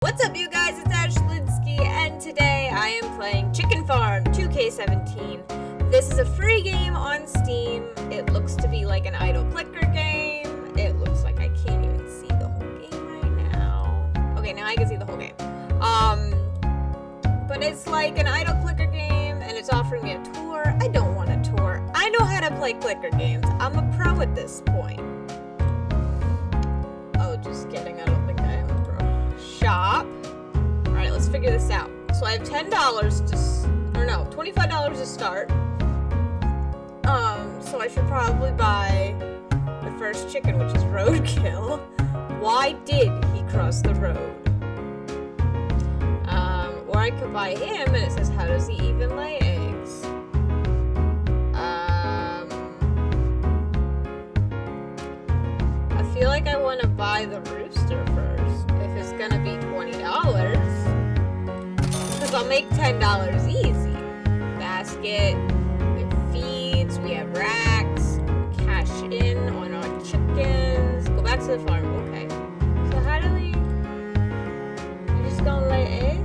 What's up, you guys? It's Ash Linsky, and today I am playing Chicken Farm 2K17. This is a free game on Steam. It looks to be like an idle clicker game. It looks like I can't even see the whole game right now. Okay, now I can see the whole game. But it's like an idle clicker game, and it's offering me a tour. I don't want a tour. I know how to play clicker games. I'm a pro at this point. Oh, just kidding. I don't think I am a pro. Shop. Alright, let's figure this out. So I have $10 $25 to start. So I should probably buy the first chicken, which is roadkill. Why did he cross the road? Or I could buy him, and it says, how does he even lay eggs? I feel like I want to buy the rooster first, if it's gonna be $20. Because I'll make $10 easy. Basket, we have feeds, we have racks, cash in on our chickens. Go back to the farm, okay. So how do we... You just gonna lay eggs?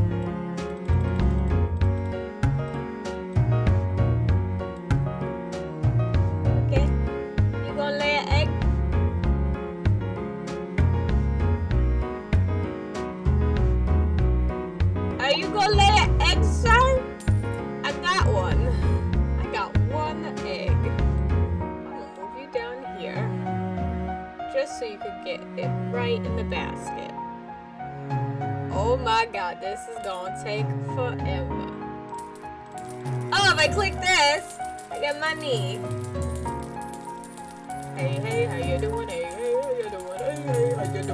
Okay. You gonna lay an egg? Are you gonna lay an egg, sir? I got one. I got one egg. I'm gonna move you down here. Just so you could get it right in the basket. Oh my god, this is gonna take forever. Oh, if I click this, I get money. Hey, hey, how you doing? Hey, hey, how you doing? Hey, hey, how you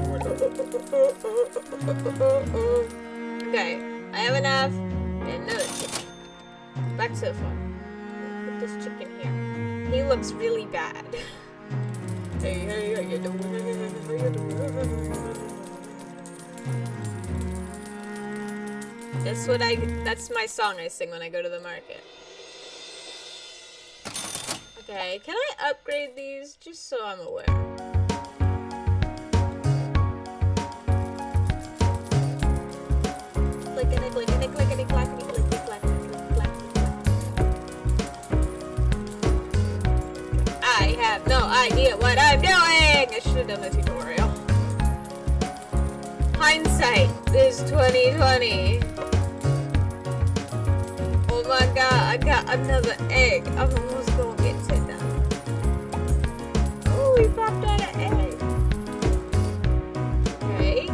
doing? Okay, I have enough. And another chicken. Back to the farm. Put this chicken here. He looks really bad. Hey, hey, how you doing? How you doing? That's my song I sing when I go to the market. Okay, can I upgrade these just so I'm aware? Clickety, clickety, clickety, clackety, clickety, clackety, clackety, clackety. I have no idea what I'm doing! I should have done the tutorial. Hindsight is 2020. Oh my god, I got another egg. I'm almost gonna get to them. Oh, we popped out an egg. Okay.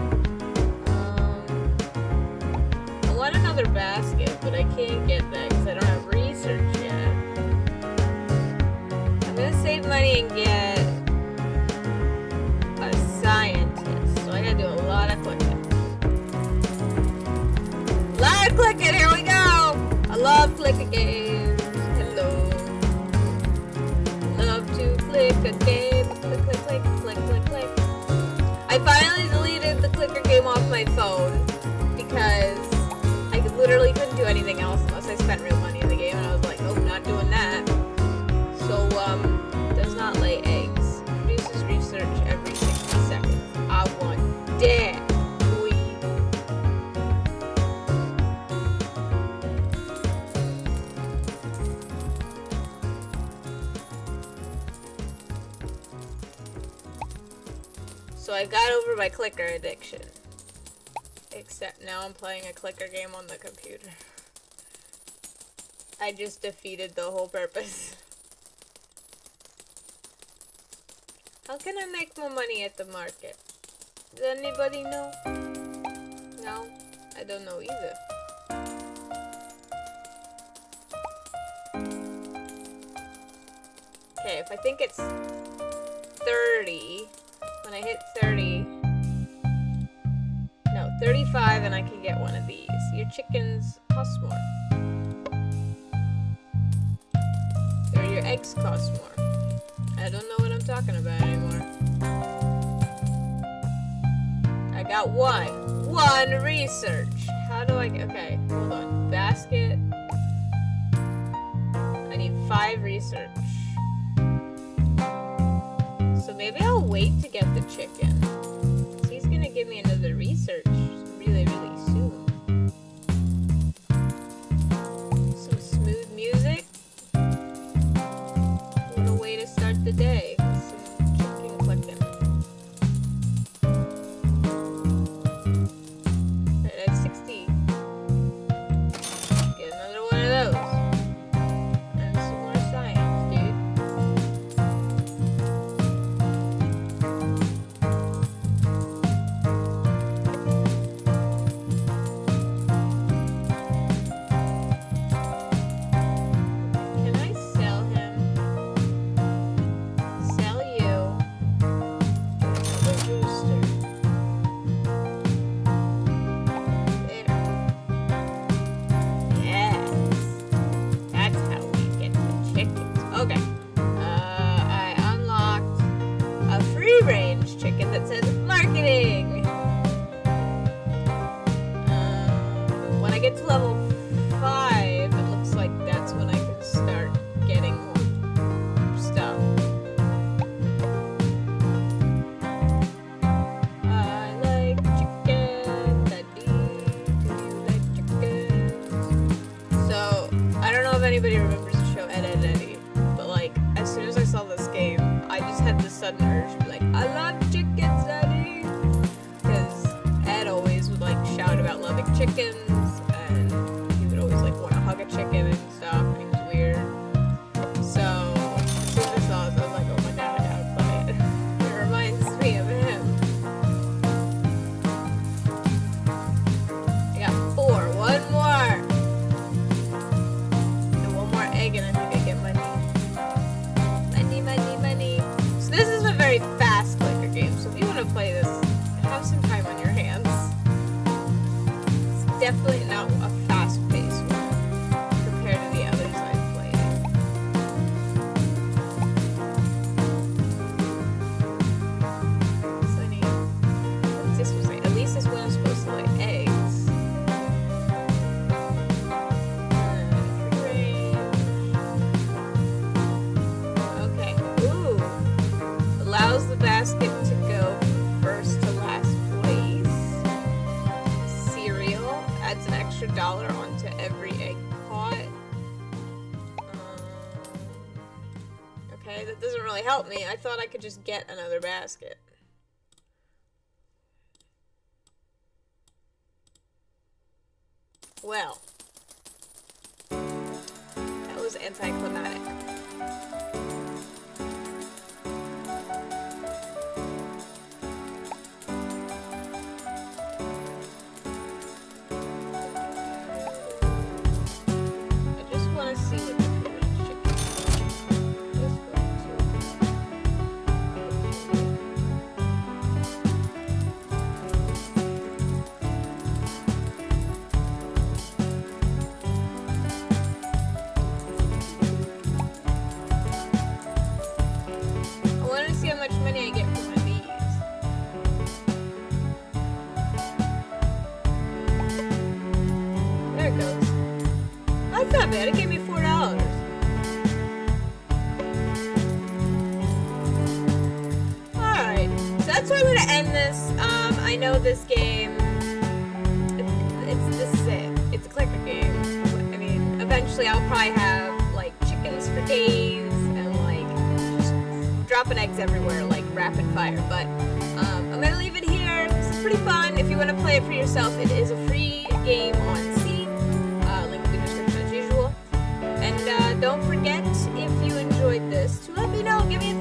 I want another basket, but I can't get that because I don't have research yet. I'm gonna save money and get a scientist. So I gotta do a lot of clicking. A lot of clicking, here we go! I love clicker games. Hello. Love to click a game. Click, click, click, click, click, click. I finally deleted the clicker game off my phone because I literally couldn't do anything else unless I spent real money in the game, and I was like, nope, not doing that. So, does not lay eggs. Produces research every 60 seconds. I want that. So I got over my clicker addiction. Except now I'm playing a clicker game on the computer. I just defeated the whole purpose. How can I make more money at the market? Does anybody know? No? I don't know either. Okay, if I think it's 30... When I hit 30, no, 35, and I can get one of these. Your chickens cost more. Or your eggs cost more. I don't know what I'm talking about anymore. I got one research. How do I get, okay, hold on. Basket. I need 5 research. So maybe I'll wait to get the chicken. So he's gonna give me another research. Some when I get to level 5, it looks like that's when I can start getting more stuff. I like chicken, daddy. Do you like chicken? So, I don't know if anybody remembers the show Ed, Edd n Eddy, but like, as soon as I saw this game, I just had this sudden urge to be like, I love chickens, daddy! Because Ed always would like shout about loving chickens, and he would always like want to hug a chicken and stuff, and he was weird. So, as soon as I saw this, I was like, oh my god, I gotta play it. It reminds me of him. I got 4, one more! And one more egg, and I think I get money. Money. So this is a very fast clicker game, so if you want to play this, have some time on your hands. It's definitely not a fast-paced one compared to the others I've played. So I need, what's this one say? At least this one is supposed to lay eggs. Allows the basket to go first to last place. Cereal adds an extra $1 onto every egg caught. Okay, that doesn't really help me. I thought I could just get another basket. Well, that was anticlimactic. Not bad, it gave me $4. Alright, so that's where I'm gonna end this. I know this game, this is it. It's a clicker game. I mean, eventually I'll probably have, like, chickens for days, and, like, just dropping eggs everywhere, like, rapid fire. But, I'm gonna leave it here. This is pretty fun. If you want to play it for yourself, it is a free game on Steam. Link in the description as usual. And don't forget, if you enjoyed this, to let me know. Give me a